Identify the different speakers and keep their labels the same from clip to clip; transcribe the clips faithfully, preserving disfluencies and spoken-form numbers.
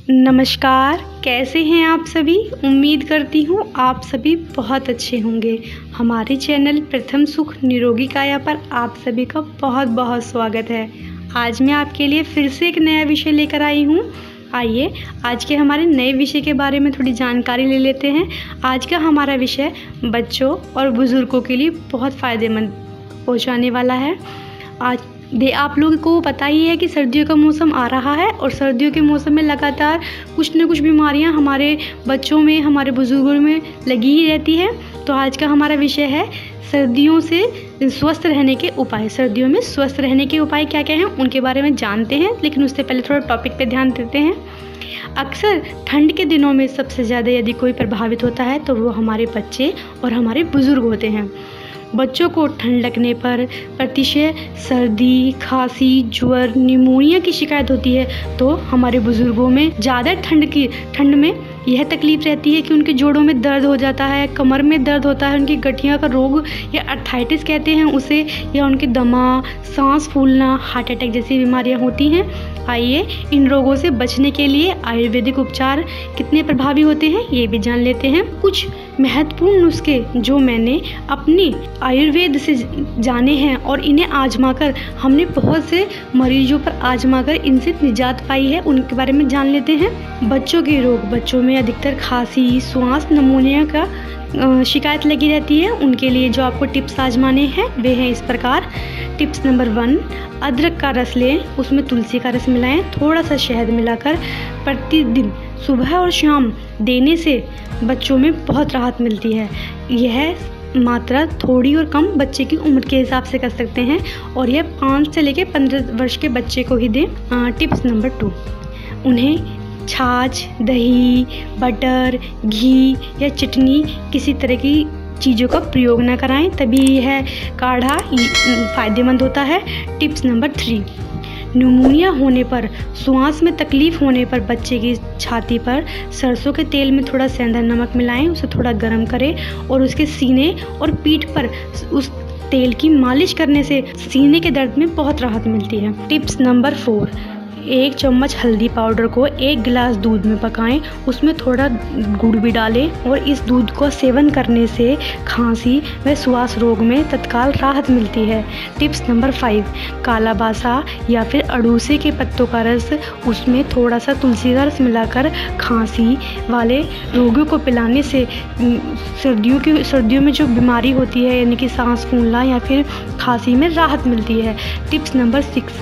Speaker 1: नमस्कार, कैसे हैं आप सभी। उम्मीद करती हूँ आप सभी बहुत अच्छे होंगे। हमारे चैनल प्रथम सुख निरोगी काया पर आप सभी का बहुत बहुत स्वागत है। आज मैं आपके लिए फिर से एक नया विषय लेकर आई हूँ। आइए आज के हमारे नए विषय के बारे में थोड़ी जानकारी ले लेते हैं। आज का हमारा विषय बच्चों और बुज़ुर्गों के लिए बहुत फ़ायदेमंद पहुँचाने वाला है। आज दे आप लोगों को पता ही है कि सर्दियों का मौसम आ रहा है और सर्दियों के मौसम में लगातार कुछ न कुछ बीमारियां हमारे बच्चों में, हमारे बुजुर्गों में लगी ही रहती है। तो आज का हमारा विषय है सर्दियों से स्वस्थ रहने के उपाय। सर्दियों में स्वस्थ रहने के उपाय क्या क्या हैं उनके बारे में जानते हैं, लेकिन उससे पहले थोड़ा टॉपिक पे ध्यान देते हैं। अक्सर ठंड के दिनों में सबसे ज़्यादा यदि कोई प्रभावित होता है तो वो हमारे बच्चे और हमारे बुज़ुर्ग होते हैं। बच्चों को ठंड लगने पर प्रतिशय सर्दी, खांसी, ज्वर, निमोनिया की शिकायत होती है। तो हमारे बुज़ुर्गों में ज़्यादा ठंड की ठंड में यह तकलीफ़ रहती है कि उनके जोड़ों में दर्द हो जाता है, कमर में दर्द होता है, उनकी गठिया का रोग या अर्थाइटिस कहते हैं उसे, या उनके दमा, सांस फूलना, हार्ट अटैक जैसी बीमारियां होती हैं। आइए इन रोगों से बचने के लिए आयुर्वेदिक उपचार कितने प्रभावी होते हैं ये भी जान लेते हैं। कुछ महत्वपूर्ण नुस्खे जो मैंने अपनी आयुर्वेद से जाने हैं और इन्हें आजमाकर हमने बहुत से मरीजों पर आजमाकर इनसे निजात पाई है, उनके बारे में जान लेते हैं। बच्चों के रोग, बच्चों में अधिकतर खांसी, श्वास निमोनिया का शिकायत लगी रहती है। उनके लिए जो आपको टिप्स आजमाने हैं वे हैं इस प्रकार। टिप्स नंबर वन, अदरक का रस लें, उसमें तुलसी का रस मिलाएं, थोड़ा सा शहद मिलाकर प्रतिदिन सुबह और शाम देने से बच्चों में बहुत राहत मिलती है। यह मात्रा थोड़ी और कम बच्चे की उम्र के हिसाब से कर सकते हैं और यह पाँच से लेकर पंद्रह वर्ष के बच्चे को ही दें। टिप्स नंबर टू, उन्हें छाछ, दही, बटर, घी या चटनी किसी तरह की चीज़ों का प्रयोग न कराएं, तभी यह काढ़ा फ़ायदेमंद होता है। टिप्स नंबर थ्री, निमोनिया होने पर, श्वास में तकलीफ़ होने पर बच्चे की छाती पर सरसों के तेल में थोड़ा सेंधा नमक मिलाएं, उसे थोड़ा गर्म करें और उसके सीने और पीठ पर उस तेल की मालिश करने से सीने के दर्द में बहुत राहत मिलती है। टिप्स नंबर फोर, एक चम्मच हल्दी पाउडर को एक गिलास दूध में पकाएं, उसमें थोड़ा गुड़ भी डालें और इस दूध को सेवन करने से खांसी व श्वास रोग में तत्काल राहत मिलती है। टिप्स नंबर फाइव, काला बासा या फिर अड़ूसे के पत्तों का रस, उसमें थोड़ा सा तुलसी का रस मिलाकर खांसी वाले रोगियों को पिलाने से सर्दियों की सर्दियों में जो बीमारी होती है यानी कि सांस फूलना या फिर खांसी में राहत मिलती है। टिप्स नंबर सिक्स,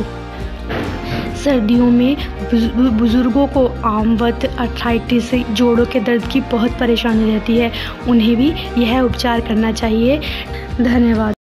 Speaker 1: सर्दियों में बुज़ुर्गों को आमवत, अर्थाइटिस, जोड़ों के दर्द की बहुत परेशानी रहती है, उन्हें भी यह उपचार करना चाहिए। धन्यवाद।